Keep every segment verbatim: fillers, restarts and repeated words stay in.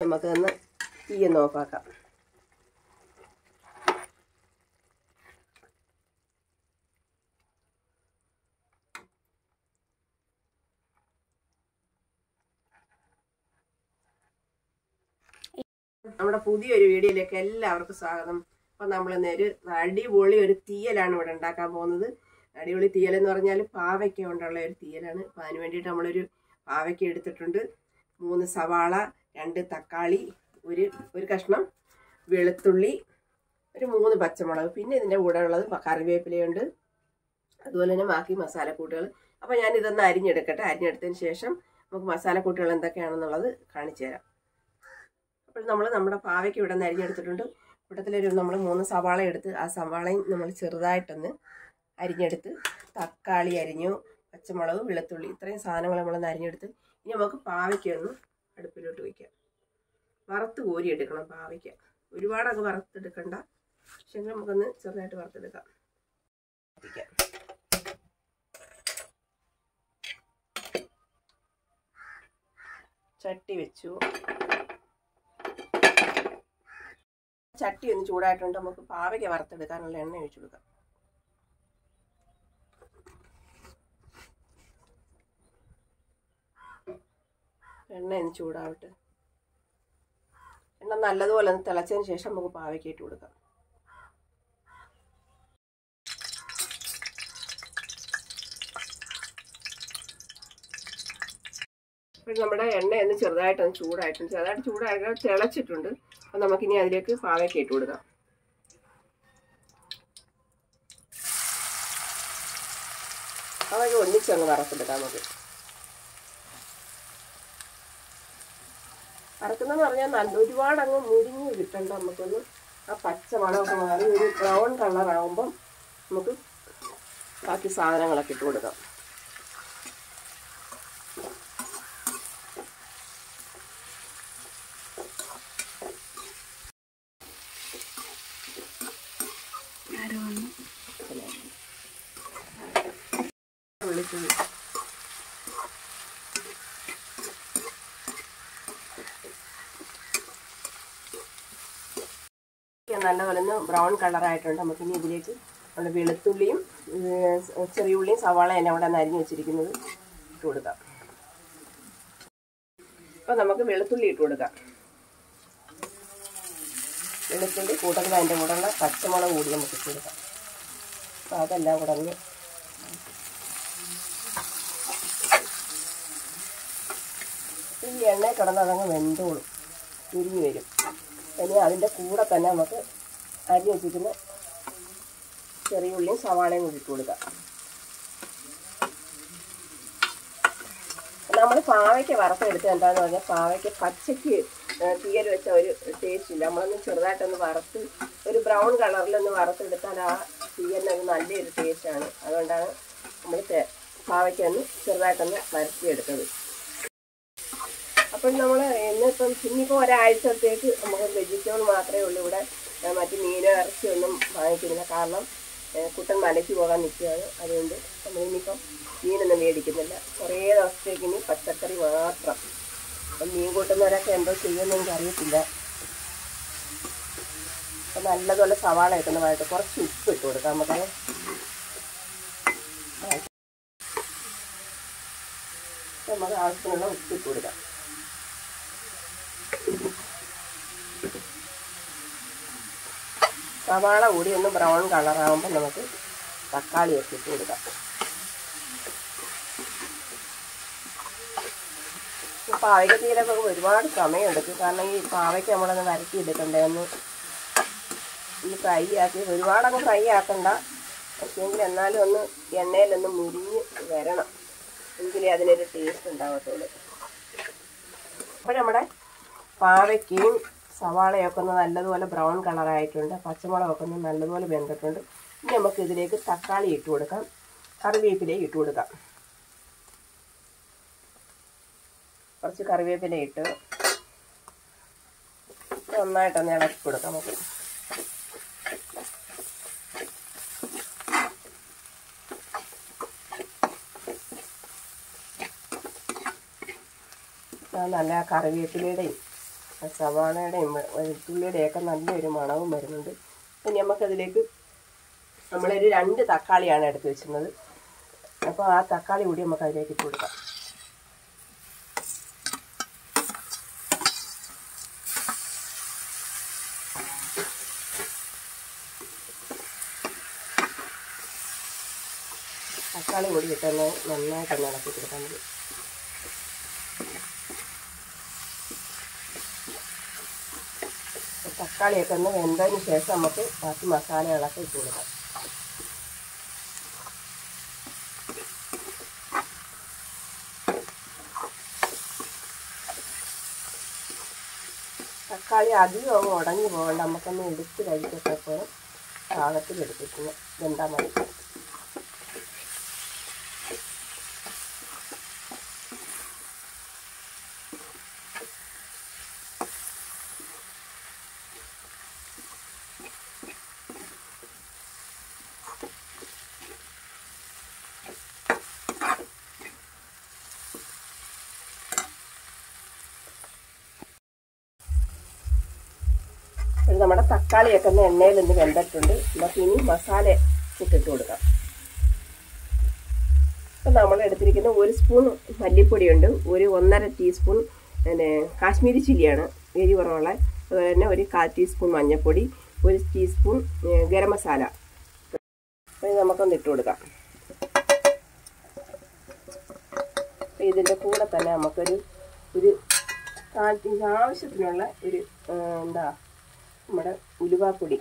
നമുക്കൊന്ന് തീയൊന്ന് ഓഫാക്കാം. നമ്മുടെ പുതിയൊരു വീഡിയോയിലേക്ക് എല്ലാവർക്കും സ്വാഗതം. അപ്പം നമ്മൾ ഇന്നൊരു അടിപൊളി ഒരു തീയലാണ് ഇവിടെ ഉണ്ടാക്കാൻ പോകുന്നത്. അടിപൊളി തീയലെന്ന് പറഞ്ഞാൽ പാവയ്ക്ക കൊണ്ടുള്ള ഒരു തീയലാണ്. അപ്പം അതിന് വേണ്ടിയിട്ട് നമ്മളൊരു പാവയ്ക്ക എടുത്തിട്ടുണ്ട്, മൂന്ന് സവാള, രണ്ട് തക്കാളി, ഒരു ഒരു കഷ്ണം വെളുത്തുള്ളി, ഒരു മൂന്ന് പച്ചമുളക്, പിന്നെ ഇതിൻ്റെ കൂടെ ഉള്ളത് കറിവേപ്പിലയുണ്ട്, അതുപോലെ തന്നെ ബാക്കി മസാലക്കൂട്ടുകൾ. അപ്പോൾ ഞാൻ ഇതൊന്ന് അരിഞ്ഞെടുക്കട്ടെ. അരിഞ്ഞെടുത്തതിന് ശേഷം നമുക്ക് മസാലക്കൂട്ടുകൾ എന്തൊക്കെയാണെന്നുള്ളത് കാണിച്ചു തരാം. അപ്പോൾ നമ്മൾ നമ്മുടെ പാവയ്ക്ക് ഇവിടെ നിന്ന് അരിഞ്ഞെടുത്തിട്ടുണ്ട്. കൂട്ടത്തിലൊരു നമ്മൾ മൂന്ന് സവാള എടുത്ത് ആ സവാളയും നമ്മൾ ചെറുതായിട്ടൊന്ന് അരിഞ്ഞെടുത്ത്, തക്കാളി അരിഞ്ഞു, പച്ചമുളക്, വെളുത്തുള്ളി, ഇത്രയും സാധനങ്ങൾ നമ്മളൊന്ന് അരിഞ്ഞെടുത്ത് ഇനി നമുക്ക് പാവയ്ക്കൊന്ന് അടുപ്പിലോട്ട് വയ്ക്കാം. വറുത്ത് കോരി എടുക്കണം പാവയ്ക്ക. ഒരുപാടൊക്കെ വറുത്തെടുക്കണ്ട, പക്ഷെ നമുക്കൊന്ന് ചെറുതായിട്ട് വറുത്തെടുക്കാം. ചട്ടി വെച്ചു. ചട്ടി ഒന്ന് ചൂടായിട്ടുണ്ട്. നമുക്ക് പാവയ്ക്ക വറുത്തെടുക്കാനുള്ള എണ്ണ ഒഴിച്ചു കൊടുക്കാം. എണ്ണ ഒന്ന് ചൂടാവട്ടെ. എണ്ണ നല്ലതുപോലെ ഒന്ന് തിളച്ചതിന് ശേഷം നമുക്ക് പാവയ്ക്ക ഇട്ട് കൊടുക്കാം. അപ്പോൾ നമ്മുടെ എണ്ണ ഒന്ന് ചെറുതായിട്ടൊന്ന് ചൂടായിട്ടുണ്ട്. ചെറുതായിട്ട് ചൂടായിട്ട് തിളച്ചിട്ടുണ്ട്. അപ്പം നമുക്കിനി അതിലേക്ക് പാവയ്ക്ക ഇട്ട് കൊടുക്കാം. പാവയ്ക്ക ഒന്നിച്ചങ്ങ് വറുത്തെടുക്കാം. നമുക്ക് വറുക്കുന്നതെന്ന് പറഞ്ഞാൽ നല്ല ഒരുപാട് അങ്ങ് മുരിഞ്ഞ് കിട്ടണ്ട. നമുക്കൊന്ന് ആ പച്ച മണമൊക്കെ മാറി ഒരു ബ്രൗൺ കളറാകുമ്പം നമുക്ക് ബാക്കി സാധനങ്ങളൊക്കെ ഇട്ട് കൊടുക്കാം. വിളിച്ചത് നല്ലപോലെ ഒന്ന് ബ്രൗൺ കളറായിട്ടുണ്ട്. നമുക്കിനി ഇതിലേക്ക് നമ്മുടെ വെളുത്തുള്ളിയും ചെറിയ ഉള്ളിയും സവാള എന്നെ അവിടെ നിന്ന് അരിഞ്ഞ് വെച്ചിരിക്കുന്നത് ഇട്ട് കൊടുക്കാം. അപ്പോൾ നമുക്ക് വെളുത്തുള്ളി ഇട്ട് കൊടുക്കാം. വെളുത്തുള്ളി കൂട്ടത്തിൽ അതിൻ്റെ കൂടെ ഉള്ള പച്ചമുളക് കൂടി നമുക്ക് ഇട്ട് കൊടുക്കാം. അപ്പോൾ അതെല്ലാം കൂടെ ഒന്ന് ഈ എണ്ണയിൽ കിടന്ന് അതങ്ങ് വെന്തോളും, തിരിഞ്ഞു വരും. ഇനി അതിൻ്റെ കൂടെ തന്നെ നമുക്ക് അരിഞ്ഞ് വെച്ചിരിക്കുന്ന ചെറിയ ഉള്ളിയും സവാളയും കൂടി ഇട്ട് കൊടുക്കാം. നമ്മൾ പാവയ്ക്ക് വറുത്തെടുത്ത് എന്താണെന്ന് പറഞ്ഞാൽ പാവയ്ക്ക് പച്ചയ്ക്ക് തീയൽ വെച്ച ഒരു ടേസ്റ്റ് ഇല്ല. നമ്മളൊന്ന് ചെറുതായിട്ടൊന്ന് വറുത്ത് ഒരു ബ്രൗൺ കളറിലൊന്ന് വറുത്തെടുത്താൽ ആ തീയലിനൊരു നല്ലൊരു ടേസ്റ്റാണ്. അതുകൊണ്ടാണ് നമ്മൾ പാവയ്ക്കൊന്ന് ചെറുതായിട്ടൊന്ന് വരട്ടിയെടുത്തത്. അപ്പോൾ നമ്മൾ ഇന്നിപ്പം ഇന്നിപ്പോൾ ഒരാഴ്ചത്തേക്ക് നമുക്ക് വെജിറ്റബിൾ മാത്രമേ ഉള്ളൂ. ഇവിടെ മറ്റ് മീനോ ഇറച്ചിയൊന്നും വാങ്ങിക്കുന്നില്ല. കാരണം കുട്ടൻ മലയ്ക്ക് പോകാൻ നിൽക്കുകയാണ്. അതുകൊണ്ട് നമ്മളിനിയിപ്പം മീനൊന്നും മേടിക്കുന്നില്ല. കുറേ ദിവസത്തേക്ക് ഇനി പച്ചക്കറി മാത്രം. അപ്പം മീൻ കൂട്ടുന്നവരൊക്കെ എന്തോ ചെയ്യുമെന്ന് എനിക്ക് അറിയത്തില്ല. അപ്പം നല്ലതുപോലെ സവാള ഇട്ടുന്നതായിട്ട് കുറച്ച് ഉപ്പ് ഇട്ട് കൊടുക്കാം. നമുക്ക് നമുക്ക് ആവശ്യത്തിനുള്ള ഉപ്പ് ഇട്ട് കൊടുക്കാം. സവാള കൂടി ഒന്ന് ബ്രൗൺ കളറാകുമ്പോൾ നമുക്ക് തക്കാളിയൊക്കെ ഇട്ട് കൊടുക്കാം. പാവയ്ക്ക തീരൊക്കെ ഒരുപാട് സമയമെടുക്കും. കാരണം ഈ പാവയ്ക്ക് നമ്മളൊന്ന് വരട്ടി എടുക്കണ്ടേ, ഒന്ന് ഒന്ന് ഫ്രൈ ആക്കി. ഒരുപാടങ്ങ് ഫ്രൈ ആക്കണ്ട, പക്ഷേങ്കിൽ എന്നാലും ഒന്ന് എണ്ണയിലൊന്ന് മുരിഞ്ഞ് വരണം, എങ്കിലേ അതിനൊരു ടേസ്റ്റ് ഉണ്ടാകത്തുള്ളൂ. അപ്പോൾ നമ്മുടെ പാവയ്ക്കയും സവാളയൊക്കെ ഒന്ന് നല്ലതുപോലെ ബ്രൗൺ കളറായിട്ടുണ്ട്. പച്ചമുളകൊക്കെ ഒന്ന് നല്ലതുപോലെ വെന്തിട്ടുണ്ട്. ഇനി നമുക്ക് ഇതിലേക്ക് തക്കാളി ഇട്ട് കൊടുക്കാം, കറിവേപ്പില ഇട്ട് കൊടുക്കാം. കുറച്ച് കറിവേപ്പില ഇട്ട് നന്നായിട്ടൊന്ന് ഇളക്കി കൊടുക്കാം. നമുക്ക് നല്ല കറിവേപ്പിലയുടെയും സവാളയുടെയും വെളുത്തുള്ളിയുടെയൊക്കെ നല്ലൊരു മണവും വരുന്നുണ്ട്. ഇനി നമുക്കതിലേക്ക് നമ്മളൊരു രണ്ട് തക്കാളിയാണ് എടുത്ത് വെച്ചിരുന്നത്. അപ്പോൾ ആ തക്കാളി കൂടി നമുക്ക് അതിലേക്ക് ഇട്ട് കൊടുക്കാം. തക്കാളി കൂടി ഇട്ടൊന്ന് നന്നായിട്ടൊന്ന് ഇളക്കി കൊടുക്കാൻ മതി. തക്കാളിയൊക്കെ ഒന്ന് വെന്തതിന് ശേഷം നമുക്ക് ബാക്കി മസാലകളൊക്കെ ഇട്ട് കൊടുക്കാം. തക്കാളി അധികം അങ്ങ് ഉടഞ്ഞു പോകണ്ട, നമുക്കൊന്ന് എടുത്ത് കഴിക്കപ്പോൾ പാകത്തിൽ എടുത്തിട്ട് വെന്താൽ മതി. നമ്മുടെ തക്കാളിയൊക്കെ ഒന്ന് എണ്ണയിൽ നിന്ന് വെന്തിട്ടുണ്ട്. നമുക്ക് ഇനി മസാല ഇട്ടിട്ട് കൊടുക്കാം. അപ്പം നമ്മൾ എടുത്തിരിക്കുന്ന ഒരു സ്പൂൺ മല്ലിപ്പൊടിയുണ്ട്, ഒരു ഒന്നര ടീസ്പൂൺ പിന്നെ കാശ്മീരി ചില്ലിയാണ് എരി കുറവുള്ള, അതുപോലെ തന്നെ ഒരു കാൽ ടീസ്പൂൺ മഞ്ഞൾപ്പൊടി, ഒരു ടീസ്പൂൺ ഗരം മസാല. അത് നമുക്കൊന്ന് ഇട്ട് കൊടുക്കാം. ഇതിൻ്റെ കൂടെ തന്നെ നമുക്കൊരു ഒരു ആവശ്യത്തിനുള്ള ഒരു എന്താ നമ്മുടെ ഉലുവാപ്പൊടി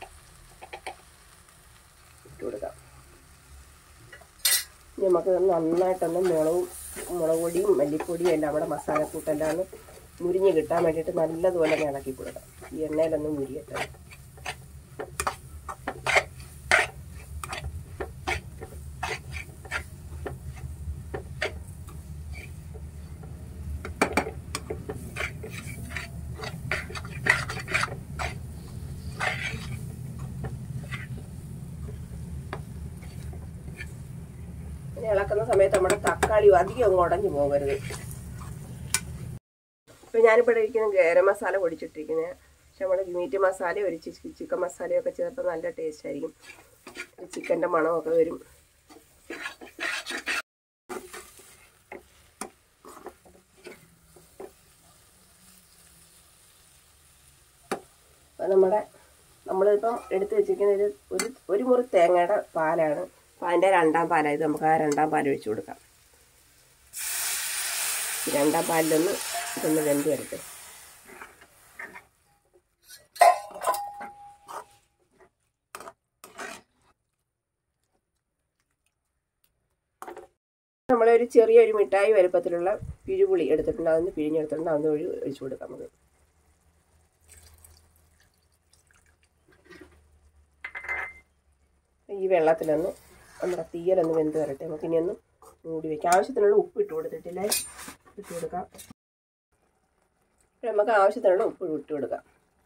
ഇട്ട് കൊടുക്കാം. നമുക്ക് നന്നായിട്ടൊന്ന് മുളകും മുളക് പൊടിയും മല്ലിപ്പൊടിയും എല്ലാം നമ്മുടെ മസാലക്കൂട്ടെല്ലാം ഒന്ന് മുരിഞ്ഞ് കിട്ടാൻ വേണ്ടിയിട്ട് നല്ലതുപോലെ ഇളക്കി കൊടുക്കാം. ഈ എണ്ണയിലൊന്ന് മുരിയട്ടെ. ഇളക്കുന്ന സമയത്ത് നമ്മുടെ തക്കാളി അധികം അങ്ങ് ഉടഞ്ഞു പോകരുത്. ഇപ്പം ഞാനിപ്പോൾ ഇരിക്കുന്ന ഗരം മസാല പൊടിച്ചിട്ടിരിക്കുന്നത്, പക്ഷെ നമ്മൾ മീറ്റ് മസാല ഒരു ചിക്കൻ മസാലയൊക്കെ ചേർത്ത് നല്ല ടേസ്റ്റ് ആയിരിക്കും. ചിക്കൻ്റെ മണമൊക്കെ വരും. അപ്പം നമ്മുടെ നമ്മളിപ്പം എടുത്ത് വെച്ചിരിക്കുന്ന ഒരു ഒരു ഒരു മുറി തേങ്ങയുടെ പാലാണ്. അപ്പം അതിൻ്റെ രണ്ടാം പാലായത് നമുക്ക് ആ രണ്ടാം പാൽ ഒഴിച്ചു കൊടുക്കാം. രണ്ടാം പാലിലൊന്ന് ഇതൊന്ന് വെന്ത് വരട്ടെ. നമ്മളൊരു ചെറിയൊരു മിഠായി വലുപ്പത്തിലുള്ള പിഴുപുളി എടുത്തിട്ടുണ്ട്, അതൊന്ന് പിഴിഞ്ഞെടുത്തിട്ടുണ്ട്, അതൊന്ന് ഒഴി ഒഴിച്ചു കൊടുക്കാം നമുക്ക്. ഈ വെള്ളത്തിലൊന്ന് നമ്മുടെ തീയലൊന്ന് വെന്ത് വരട്ടെ. നമുക്ക് ഇനി ഒന്ന് മൂടി വയ്ക്കാം. ആവശ്യത്തിനുള്ള ഉപ്പ് ഇട്ട് കൊടുത്തിട്ടില്ലേ, ഇട്ട് കൊടുക്കാം. നമുക്ക് ആവശ്യത്തിനുള്ള ഉപ്പ് ഇട്ട് കൊടുക്കാം.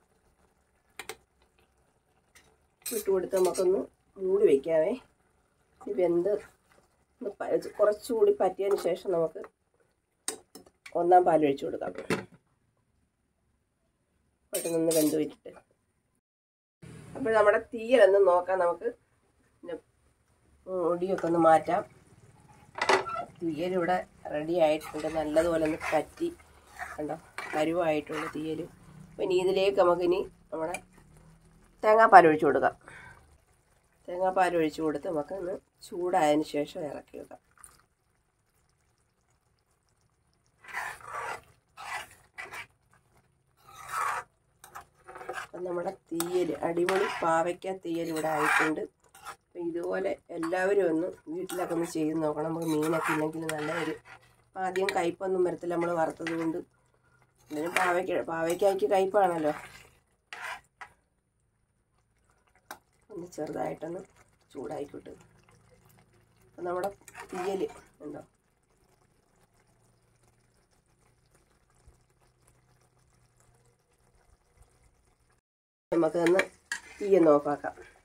ഇട്ട് കൊടുത്ത് നമുക്കൊന്ന് മൂടി വയ്ക്കാമേ. വെന്ത് കുറച്ചുകൂടി പറ്റിയതിന് ശേഷം നമുക്ക് ഒന്നാം പാൽ ഒഴിച്ചു കൊടുക്കാം. പെട്ടെന്ന് വെന്ത് വെച്ചിട്ട് അപ്പോൾ നമ്മുടെ തീയലൊന്ന് നോക്കാം. നമുക്ക് മുടിയൊക്കെ ഒന്ന് മാറ്റാം. തീയലിവിടെ റെഡി ആയിട്ടുണ്ട്, നല്ലതുപോലെ ഒന്ന് പറ്റി കണ്ടോ, കരുവായിട്ടുണ്ട് തീയൽ. പിന്നെ ഇതിലേക്ക് നമുക്കിനി നമ്മുടെ തേങ്ങാപ്പാൽ ഒഴിച്ചു കൊടുക്കാം. തേങ്ങാപ്പാൽ ഒഴിച്ചു കൊടുത്ത് നമുക്കൊന്ന് ചൂടായതിന് ശേഷം ഇറക്കി വെക്കാം. അപ്പം നമ്മുടെ തീയൽ അടിപൊളി പാവയ്ക്ക തീയൽ ഇവിടെ ആയിട്ടുണ്ട്. അപ്പം ഇതുപോലെ എല്ലാവരും ഒന്ന് വീട്ടിലൊക്കെ ഒന്ന് ചെയ്ത് നോക്കണം. നമുക്ക് മീനൊക്കെ ഇല്ലെങ്കിൽ നല്ല ഒരു ആദ്യം കയ്പൊന്നും വരത്തില്ല നമ്മൾ വറുത്തത് കൊണ്ട്. ഇതിന് പാവയ്ക്ക പാവയ്ക്കായ്ക്ക് കയ്പാണല്ലോ. ഒന്ന് ചെറുതായിട്ടൊന്ന് ചൂടായിക്കോട്ടെ. അപ്പം നമ്മുടെ തീയൽ ഉണ്ടോ, നമുക്കൊന്ന് തീയൊന്ന് ഓഫാക്കാം.